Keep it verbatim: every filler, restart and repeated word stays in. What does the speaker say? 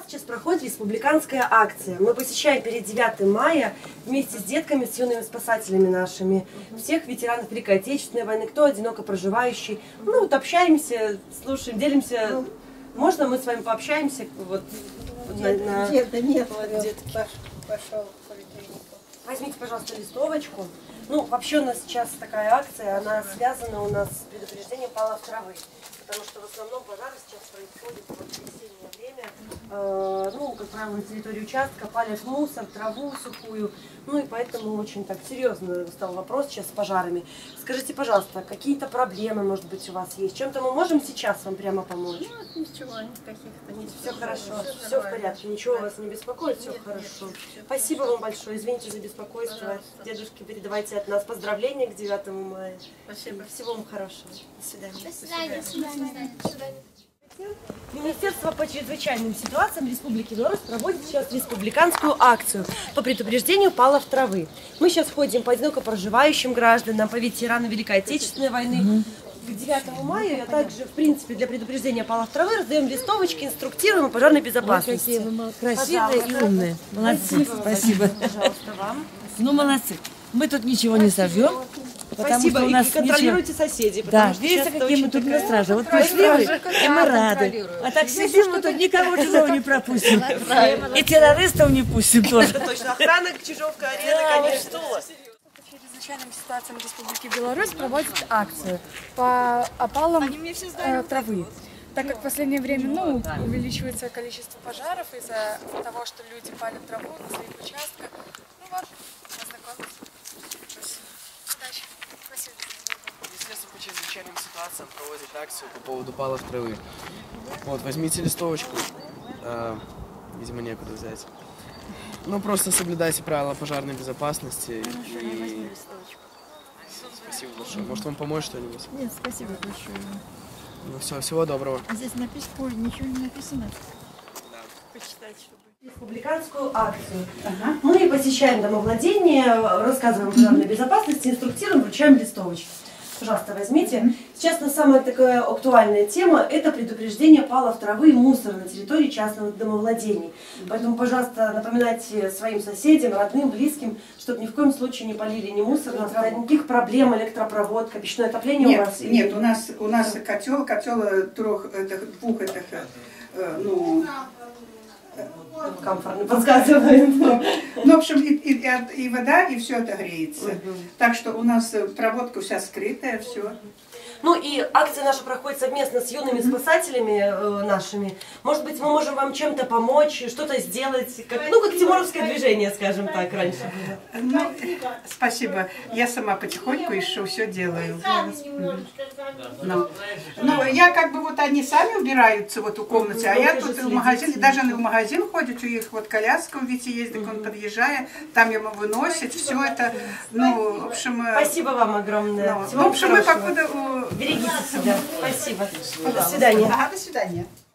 сейчас проходит республиканская акция. Мы посещаем перед девятым мая вместе с детками, с юными спасателями нашими, всех ветеранов Великой Отечественной войны, кто одиноко проживающий. Ну вот общаемся, слушаем, делимся. Можно мы с вами пообщаемся? Вот, на, на... Нет, да нет, детки. Пошел к поликлинику. Возьмите, пожалуйста, листовочку. Ну, вообще у нас сейчас такая акция, она связана у нас с предупреждением палов травы. Потому что в основном пожары сейчас происходят в весеннее время. Э, ну, как правило, на территории участка палят мусор, траву сухую. Ну и поэтому очень так серьезно стал вопрос сейчас с пожарами. Скажите, пожалуйста, какие-то проблемы, может быть, у вас есть? Чем-то мы можем сейчас вам прямо помочь? Нет, ничего, каких-то нет. Все хорошо, все, все в порядке, ничего вас не беспокоит, все хорошо. Нет, все Спасибо вам большое, извините за беспокойство. Пожалуйста. Дедушке передавайте от нас поздравления к девятому мая. Спасибо. Всего вам хорошего. До свидания. До свидания. До свидания. До свидания. Министерство по чрезвычайным ситуациям Республики Беларусь проводит сейчас республиканскую акцию по предупреждению палов травы. Мы сейчас ходим по одиноко проживающим гражданам, по ветеранам Великой Отечественной войны. Угу. К девятому мая, а также, в принципе, для предупреждения палов травы раздаем листовочки, инструктируем о пожарной безопасности. Ой, какие вы красивые и умные. Молодцы. Спасибо. Спасибо. Пожалуйста, вам. Ну, молодцы. Мы тут ничего не сожжем. Спасибо, у нас и контролируйте ничего... соседей. Да, видите, какие мы тут на страже. Вот пришли вы, и мы рады. А так сидим, мы тут никого чужого не пропустим. И террористов не пустим тоже. Это точно. Охрана Чижовка-арены, конечно. По чрезвычайным ситуациям Республики Беларусь проводит акцию по опалам э, травы. Так как в последнее время ну, увеличивается количество пожаров из-за того, что люди палят траву на своих участках. Ну вот, познакомились. Удачи. Спасибо. Министерство по чрезвычайным ситуациям проводит акцию по поводу палов травы. Вот, возьмите листовочку. А, видимо, некуда взять. Ну, просто соблюдайте правила пожарной безопасности. И... Спасибо большое. Может, вам помочь что-нибудь? Нет, спасибо большое. Ну все, всего доброго. А здесь написано, ничего не написано. Да. Почитать, чтобы... Республиканскую акцию. Ага. Мы посещаем домовладение, рассказываем о пожарной безопасности, инструктируем, вручаем листовочки. Пожалуйста, возьмите. Сейчас на самая такая актуальная тема – это предупреждение палов травы и мусора на территории частных домовладений. Поэтому, пожалуйста, напоминайте своим соседям, родным, близким, чтобы ни в коем случае не полили ни мусор, у нас никаких проблем, электропроводка, печное отопление нет, у вас? Нет, у нас у нас котел, котел трех, этих, двух этих, э, ну. Комфортно подсказывает. Ну, в общем, и, и, и вода, и все это греется. Угу. Так что у нас проводка вся скрытая, все. Ну и акция наша проходит совместно с юными спасателями э, нашими. Может быть, мы можем вам чем-то помочь, что-то сделать, как, ну, как тимуровское движение, скажем так, раньше было. Ну, спасибо. Я сама потихоньку еще все делаю. Но, но я как бы вот они сами убираются вот у комнаты, а я тут в магазин, даже в магазин ходят, у них вот коляска у Вити есть, так он подъезжает, там ему выносит, все это, ну, в общем... Спасибо вам огромное. Ну, в общем, мы покуда... Берегите себя. Спасибо. До свидания. Ага, до свидания.